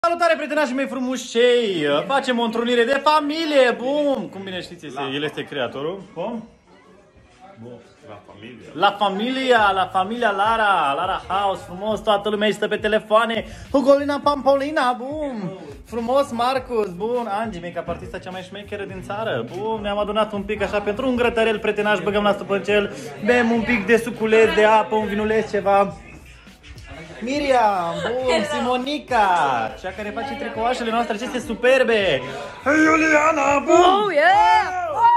Salutare, prietenașii mei frumușei! Facem o întrunire de familie! Bum! Cum bine știți, el este creatorul. Bum? La familia Lara House, frumos, toată lumea stă pe telefoane. Hugolina Pampolina, bum! Frumos, Marcus, bun, Angie, mica artista cea mai șmecheră din țară. Bun, ne-am adunat un pic așa pentru un grătărel, prietenaș, băgăm la stăpâncel, bem un pic de suculeț, de apă, un vinuleț, ceva. Miriam, bun, Simonica, cea care face tricouașele noastre aceste superbe. Iuliana, bun! Oh, yeah!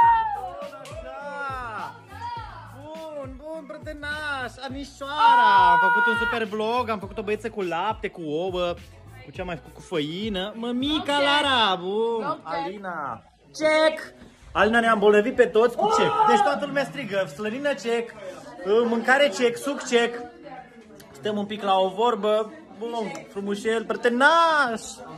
Bun, prietenaș, Anișoara. Am făcut un super vlog, am făcut o băieță cu lapte, cu ouă, cu ce am mai făcut, cu făină. Mămica Lara, bun, Alina, check! Alina ne-a îmbolnăvit pe toți cu check. Deci toată lumea strigă, slănină check, mâncare check, suc check. Stăm un pic la o vorbă, bun, frumușel, prietenaș.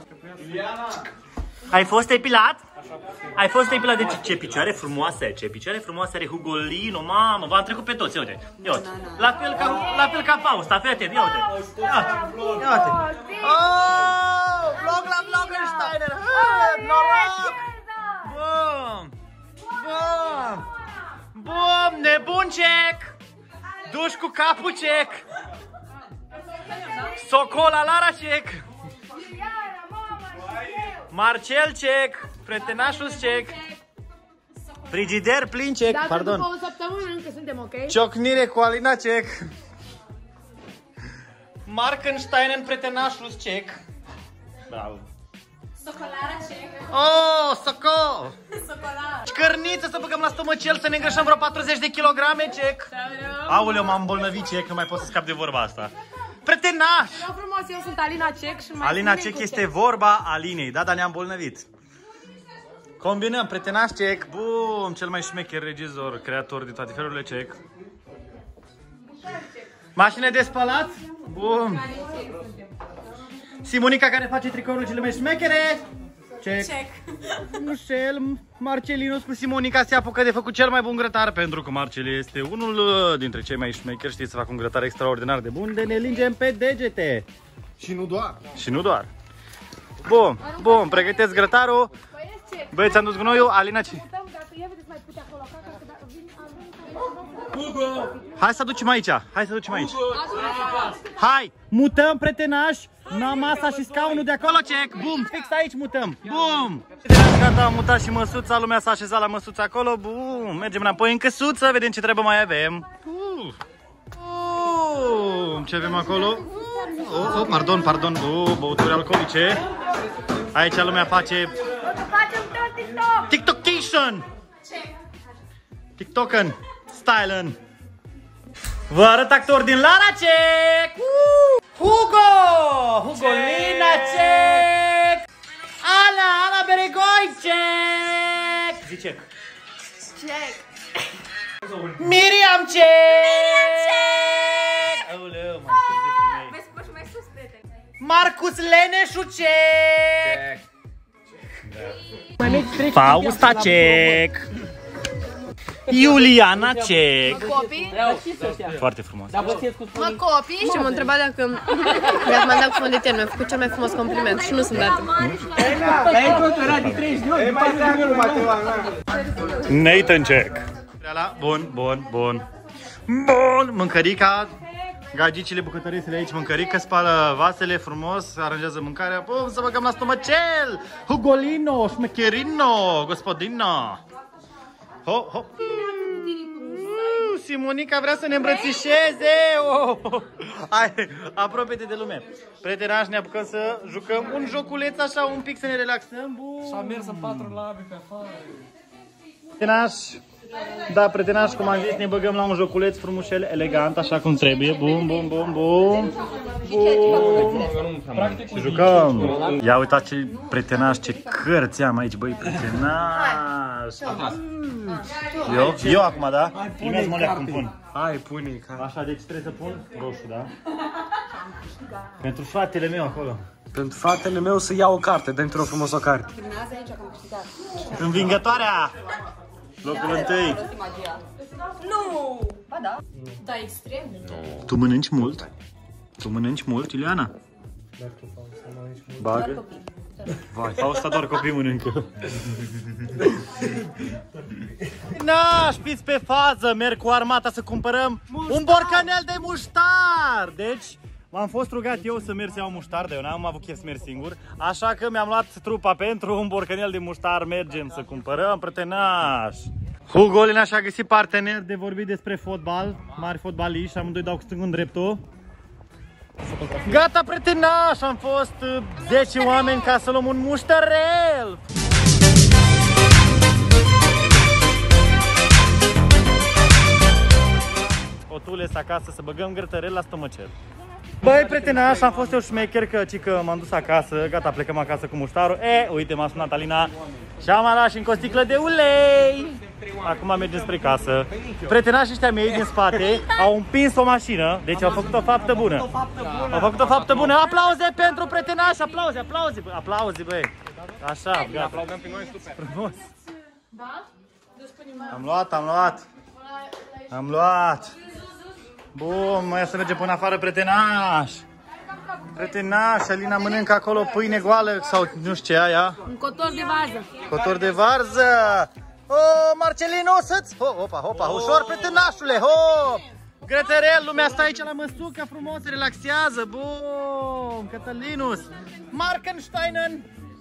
Ai fost epilat? Ai fost epilat? Deci ce picioare frumoase, ce picioare frumoase are Hugolino, mamă, v-am trecut pe toți, ia uite, ia uite. La fel ca Fausta, fii atent, ia uite. Ia uite. Oh, vlog la Vloggensteiner, noroc! Bum, bum, bum, nebun check! Duș cu capul check! Socola Lara check! Marcel check! Prietenașul check! Frigider plin check! Dacă pardon! după o săptămână încă suntem ok? Ciocnire cu Alina check! Markensteinen prietenașul check! Bravo! Socolara check! Oh, soco! Socolara! Cărniță să băgăm la stomacel să ne îngrășăm vreo 40 de kilograme check! Aoleu, m-am îmbolnăvit check, nu mai pot să scap de vorba asta! Prietenaș! Eu frumos, eu sunt Alina Cec și mai Alina Cec este vorba Alinei, da, dar ne-am îmbolnăvit. Combinăm, prietenaș Cec, bum, cel mai șmecher regizor, creator de toate felurile Cec. Mașină de spălat, bum. Simonica care face tricourile cele mai șmechere. Cec. Mușel, Marcelinus cu Simonica se apucă de făcut cel mai bun grătar, pentru că Marcel este unul dintre cei mai șmecheri, știe să facă un grătar extraordinar de bun, de ne lingem pe degete. Și nu doar. Și nu doar. Bun, bun, pregătesc grătarul. Băieți, am dus gunoiul, Alina ce? Hai să ducem aici, hai să ducem aici. Hai, mutăm, prietenași. Na, masa și scaunul de acolo, check, bum, fix aici mutăm, bum. Gata, am mutat și măsuța, lumea s-a așezat la măsuța acolo, bum. Mergem înapoi în căsuță, vedem ce trebuie mai avem. Ce avem acolo? Pardon, băuturi alcoolice. Aici lumea face TikTokation. TikToken, stylen. Vă arăt actor din Lara check. Hugolina check! Ana Beregoi check! Zi check! Check! Miriam check! Aoleu, m-am scuzit. Mai spus și mai sus, prieteni. Marcus Leneșu check! Fausta check! Iuliana check! Copii? Foarte frumos. Mă copii și m-a întrebat dacă m-am dat cu fond de ten. Mi-a făcut cel mai frumos compliment și nu sunt dată. Nathan check! Bun, mâncărica, gagicile bucătăresele aici, mâncărică, spală vasele frumos, aranjează mâncarea, bun, să băgăm la stomacel! Hugolino, șmecherino, gospodino! Ho! Simonica vrea să ne îmbrățișeze! Hai, apropie-te de lume! Prietenași, ne apucăm să jucăm un joculeț așa, un pic să ne relaxăm, bun! Și-am mers în 4 labi pe afară. Prietenași, da, prietenași, cum am zis, ne băgăm la un joculeț frumușel, elegant, așa cum trebuie. Bum. Și jucăm. Ia uitați ce prietenași, ce cărți am aici, băi, prietenași. Eu acum, da? Primează mă cum pun. Hai, pune. Așa, deci trebuie să pun roșu, da? Pentru fratele meu acolo. Pentru fratele meu să iau o carte, dă-mi frumos o carte. Învingătoarea! Locul întâi. Nu! Ba da. Da, extrem. Tu mănânci mult? Tu mănânci mult, Iuliana? Bagă. Vai, Fausta doar copii mănâncă. Na, șpiți pe fază, merg cu armata să cumpărăm un borcanel de muștar. Deci, m-am fost rugat eu să merg să iau muștar, dar eu n-am avut chef să merg singur. Așa că mi-am luat trupa pentru un borcanel de muștar, mergem să cumpărăm, prătenaș. Hugo Lina și-a găsit partener de vorbit despre fotbal, mari fotbaliști, amândoi dau cu stângul în dreptul. Gata, prietenaș, am fost 10 oameni ca să luăm un muștarel. Otules acasă să băgăm grătărel la stomăcel. Băi, prietenaș, am fost eu șmecher că m-am dus acasă, gata, plecăm acasă cu muștarul. Uite, m-a sunat Alina și am luat și încă o sticlă de ulei. Acum mergem spre casă. Prietenașii ăștia mei din spate au împins o mașină, deci au făcut o faptă bună. Au făcut o faptă bună. Aplauze pentru prietenași, aplauze, aplauze, aplauze, băi. Așa, gata. Aplaudăm pe noi, super. Frumos. Am luat. Bun, mai să mergem până afară, prietenaș. Prietenaș, Alina mănâncă acolo pâine goală sau nu știu ce aia. Un cotor de varză. Cotor de varză. Oh, Marcelino, să-ți... Hopa, ușor, prietenașule, hop! Grătărel, lumea stă aici la măsucă, frumos, se relaxează, bun, Cătălinus, Markensteinen.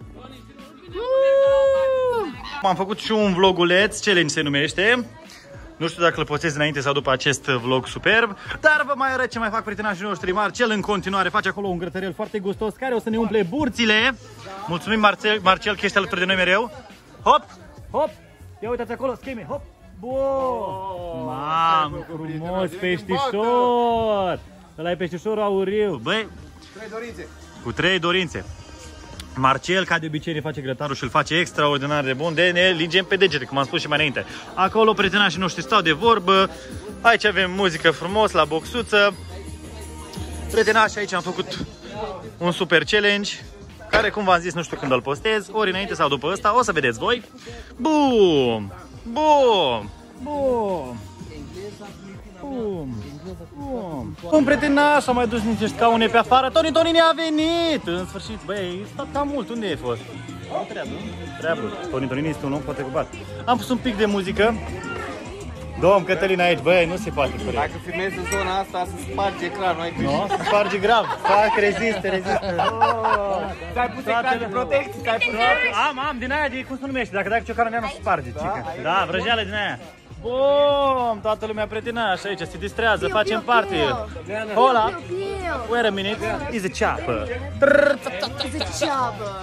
Am făcut și un vloguleț, challenge se numește. Nu știu dacă îl postez înainte sau după acest vlog superb, dar vă mai arăt ce mai fac prietenașii noștri. Marcel în continuare face acolo un grătărel foarte gustos care o să ne umple burțile. Mulțumim, Marcel, că ești alături de noi mereu. Hop, hop, ia uitați acolo, scheme, hop. Bun! Mamă, frumos peștișor! Ăla e peștișorul auriu. Băi, 3 dorințe. cu 3 dorințe. Marcel, ca de obicei, ne face grătarul și îl face extraordinar de bun, de ne lingem pe degete, cum am spus și mai înainte. Acolo prietenașii noștri stau de vorbă, aici avem muzică frumos la boxuță. Prietenașii, aici am făcut un super challenge, care, cum v-am zis, nu știu când îl postez, ori înainte sau după ăsta, o să vedeți voi. Bum! Bum! Bum! Bum! Bum! Un prietenaș a mai dus niște scaune pe afară. Toni ne-a venit! În sfârșit, băi, stat cam mult. Unde ai fost? Treabă. Toni este un om foarte ocupat. Am pus un pic de muzică. Domn Cătălin aici, băi, nu se poate. Dacă filmezi în zona asta, se sparge ecranul, ai greșit. Nu, se sparge grav. Fac, rezistă. Ți-ai pus ecran de protecție, Am, din aia, cum se numește? Dacă dai cu ciocanul nu se sparge, cică. Da, vrăjeală din aia. Bum, toată lumea prietenaș aici, se distrează, facem party. Hola, wait a minute, is a chopper. Is a chopper.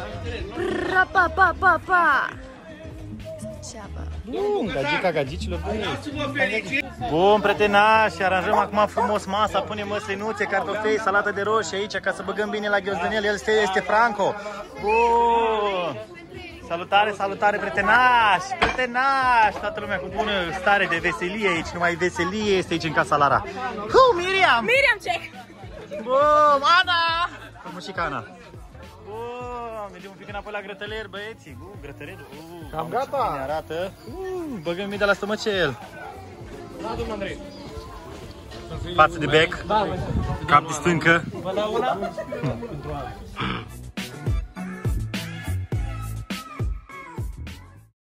Pa. Bun, gagica gagicilor, băi. Bun, prietenași, aranjăm acum frumos masa, punem măslinuțe, cartofei, salată de roșii aici, ca să băgăm bine la ghiozdanel, el este Franco. Bun. Salutare, prietenași, toată lumea cu bună stare de veselie aici, numai veselie este aici în casa Lara. Miriam check. Bum, Ana! Frumușica Ana. Bum, mergem un pic înapoi la grătăler, băieții. Grătălerul. Cam gata. Ne arată. Băgăm mii de la stomăcel. Da, domnul Andrei. Față de bec. Cap de stâncă. Vă dau una?